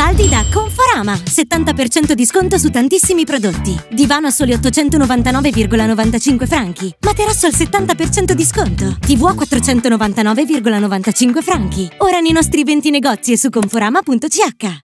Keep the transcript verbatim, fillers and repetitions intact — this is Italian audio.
caldi da Conforama. settanta per cento di sconto su tantissimi prodotti. Divano a soli ottocentonovantanove virgola novantacinque franchi. Materasso al settanta per cento di sconto. tivù a quattrocentonovantanove virgola novantacinque franchi. Ora nei nostri venti negozi e su conforama punto c h.